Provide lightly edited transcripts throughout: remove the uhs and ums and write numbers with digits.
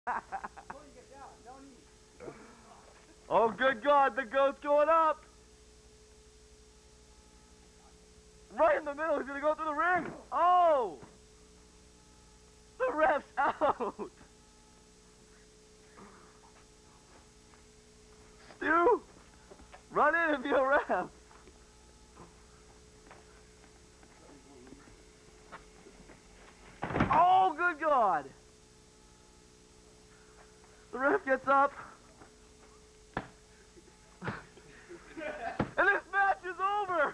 Oh, good God, the goat's going up. Right in the middle, he's gonna go through the ring. Oh! The ref's out. Stu, run in and be a ref. Oh, good God. The ref gets up. And this match is over!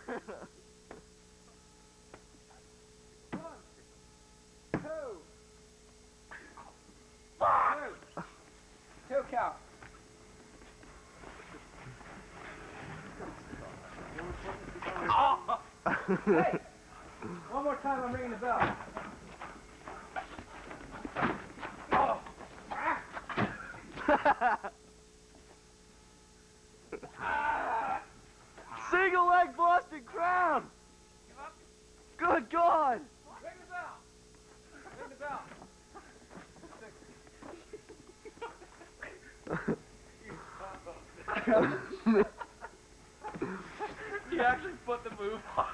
1, 2. Fuck! 2 count. Oh. Hey! One more time, I'm ringing the bell. Oh! Single leg Boston Crown! Give up. Good God! Ring the bell. Ring the bell. You actually put the move on.